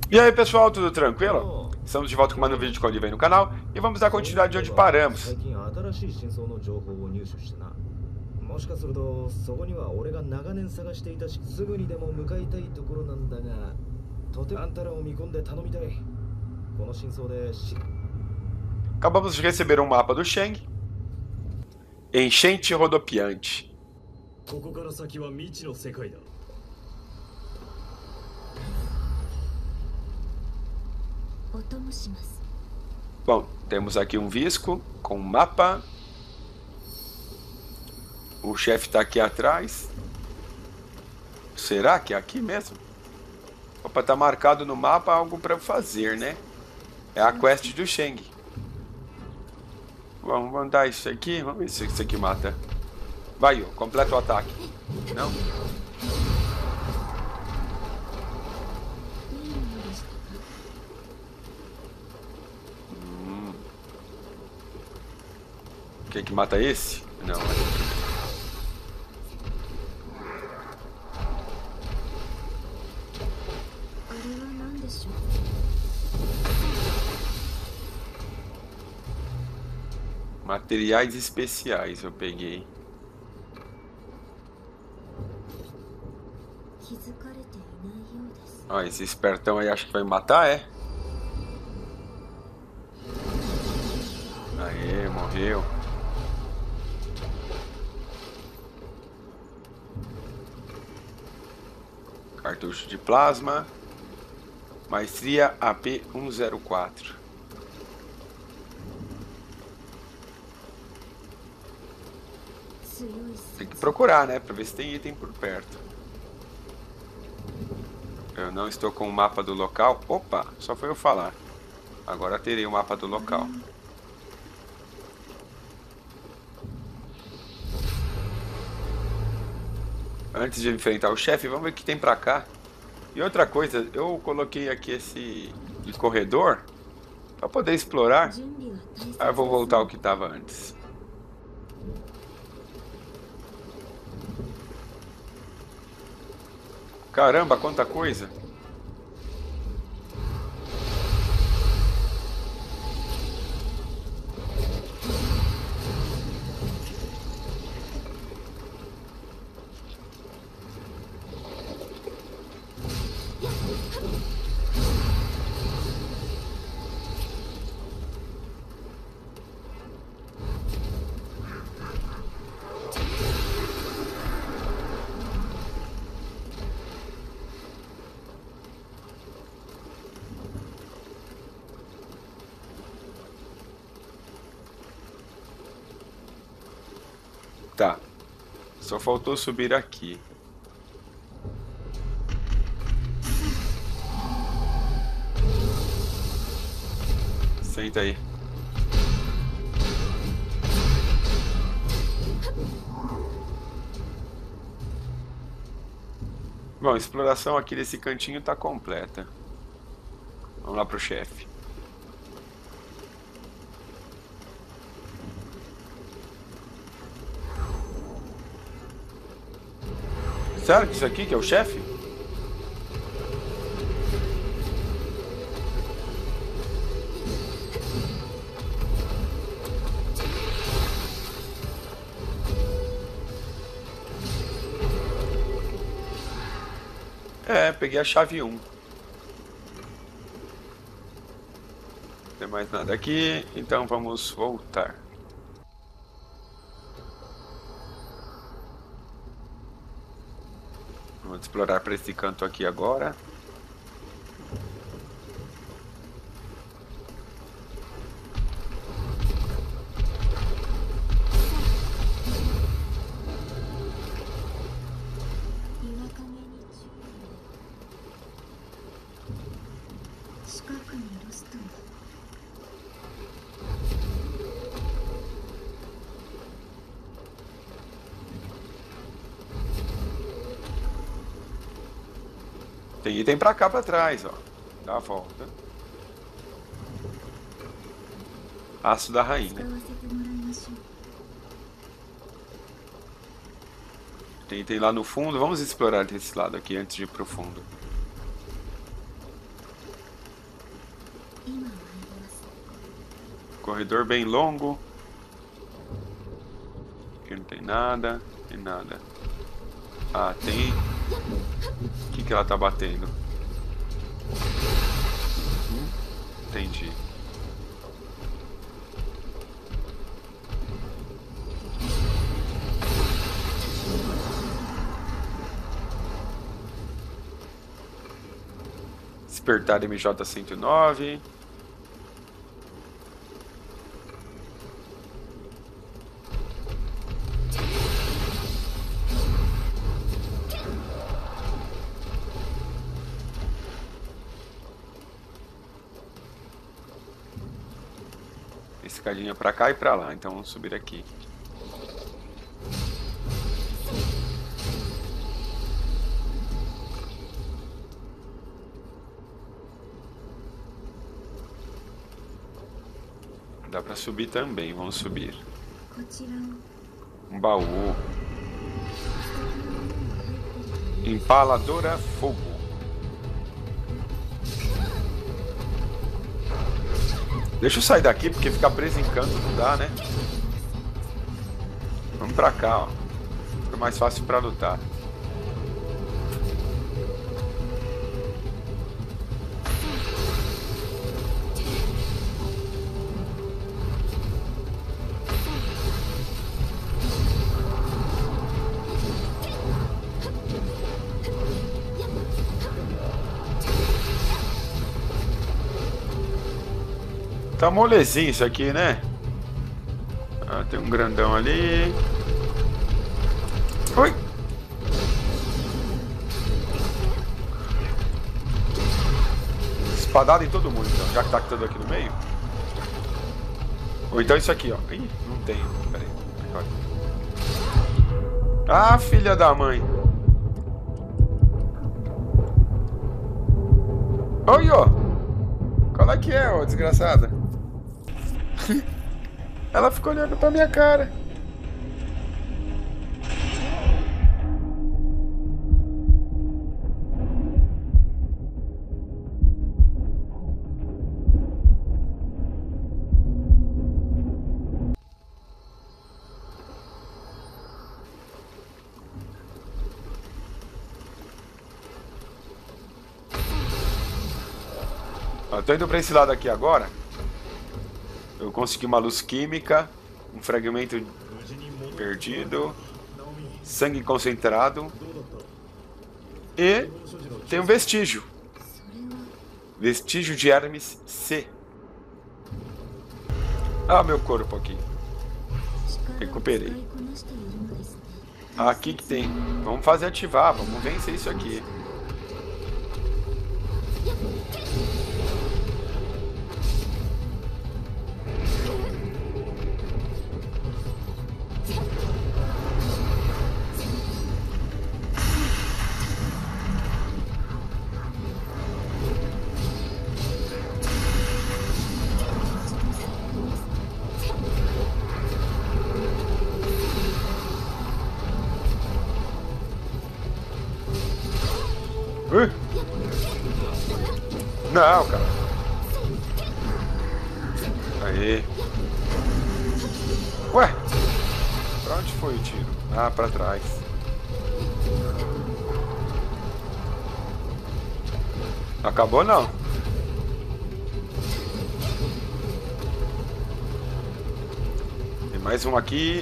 E aí pessoal, tudo tranquilo? Estamos de volta com mais um vídeo de Código aí no canal e vamos dar continuidade de onde paramos. もしかするとそこには俺が長年探していたし、すぐにでも向かいたいところなんだが、とてもあんたらを見込んで頼みたい。この真相で Acabamos de receber um mapa do Sheng. Enchente rodopiante. ここから先は未知の世界だ。 Bom, temos aqui um visco com um mapa. O chefe está aqui atrás. Será que é aqui mesmo? Opa, tá marcado no mapa algo para fazer, né? É a quest do Sheng. Vamos mandar isso aqui. Vamos ver se isso aqui mata. Vai, ó, completa o ataque. Não? O que mata esse? Não. Materiais especiais eu peguei. Ó, esse espertão aí acho que vai matar, é? Aê, morreu. Cartucho de plasma. Maestria AP-104. Tem que procurar, né? Pra ver se tem item por perto. Eu não estou com o mapa do local. Opa, só foi eu falar. Agora terei o mapa do local. Antes de enfrentar o chefe, vamos ver o que tem pra cá. E outra coisa, eu coloquei aqui esse corredor para poder explorar. Aí eu vou voltar ao que estava antes. Caramba, quanta coisa! Tá, só faltou subir aqui. Senta aí. Bom, a exploração aqui desse cantinho tá completa. Vamos lá pro chefe. Será que isso aqui que é o chefe? É, peguei a chave 1. Não tem mais nada aqui, então vamos voltar. Vamos explorar para esse canto aqui agora. Tem item pra cá pra trás, ó. Dá a volta. Aço da rainha. Tem item lá no fundo. Vamos explorar desse lado aqui antes de ir pro fundo. corredor bem longo. Aqui não tem nada. Tem nada. Ah, tem. O que ela tá batendo? Entendi. Despertar MJ-109. Escadinha pra cá e pra lá, então vamos subir aqui. Dá pra subir também, vamos subir. Um baú. Empaladora fogo. Deixa eu sair daqui, porque ficar preso em canto não dá, né? Vamos pra cá, ó. Fica mais fácil pra lutar. Tá molezinho isso aqui, né? Ah, tem um grandão ali. Oi! Espadada em todo mundo, então, já que tá todo aqui no meio. Ou então isso aqui, ó. Ih, não tem. Pera aí. Ah, filha da mãe. Oi, ó. Qual é que é, ó, desgraçada? Ela ficou olhando pra minha cara. Eu tô indo pra esse lado aqui agora. Eu consegui uma luz química, um fragmento perdido, sangue concentrado e tem um vestígio. Vestígio de Hermes C. Ah, meu corpo aqui. Recuperei. Aqui que tem. Vamos fazer ativar, vamos vencer isso aqui. Não, cara. Aí. Ué? Pra onde foi o tiro? Ah, pra trás. Acabou não. Tem mais um aqui.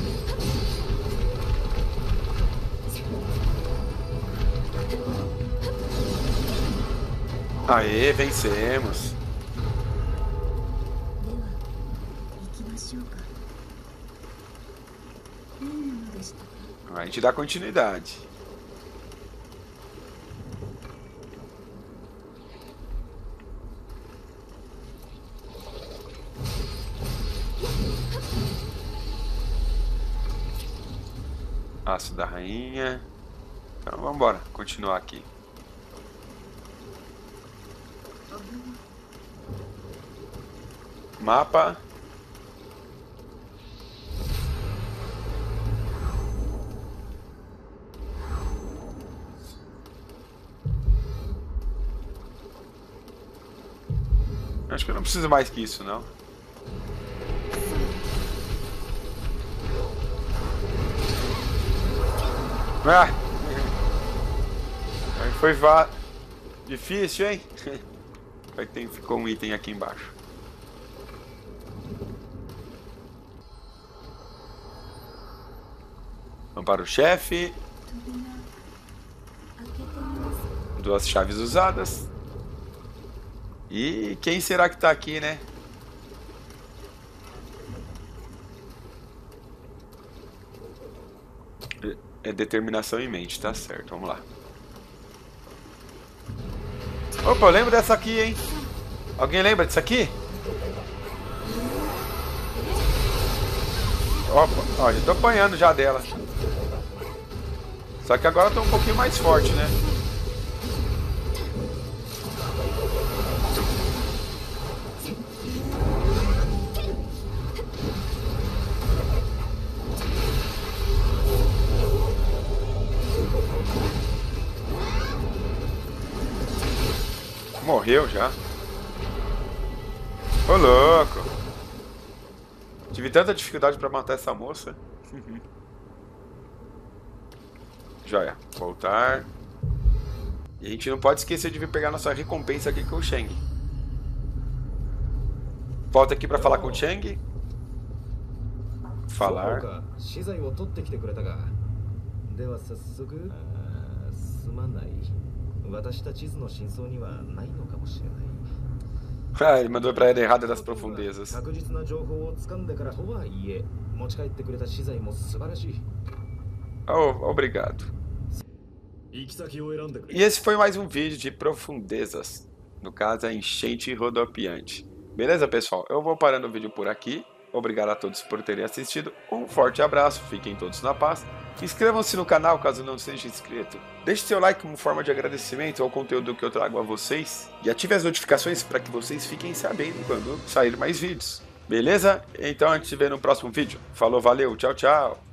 Aê, vencemos. A gente dá continuidade. Aço da rainha. Então vamos embora, continuar aqui. Mapa. Acho que eu não preciso mais que isso, não. Ah! Aí foi difícil, hein? Ficou um item aqui embaixo. Vamos para o chefe. 2 chaves usadas. E quem será que tá aqui, né? É determinação em mente, tá certo, vamos lá. Opa, eu lembro dessa aqui, hein? Alguém lembra disso aqui? Opa, ó, já tô apanhando já dela. Só que agora eu tô um pouquinho mais forte, né? Morreu já. Ô louco. Tive tanta dificuldade pra matar essa moça. Joia. Voltar. E a gente não pode esquecer de vir pegar nossa recompensa aqui com o Cheng. Volta aqui pra falar com o Cheng. Falar. Ah, ele mandou pra ela errada das profundezas. Oh, obrigado. E esse foi mais um vídeo de profundezas. No caso, a enchente rodopiante. Beleza, pessoal? Eu vou parando o vídeo por aqui. Obrigado a todos por terem assistido. Um forte abraço. Fiquem todos na paz. Inscrevam-se no canal caso não seja inscrito. Deixe seu like como forma de agradecimento ao conteúdo que eu trago a vocês. E ative as notificações para que vocês fiquem sabendo quando sair mais vídeos. Beleza? Então a gente se vê no próximo vídeo. Falou, valeu, tchau, tchau.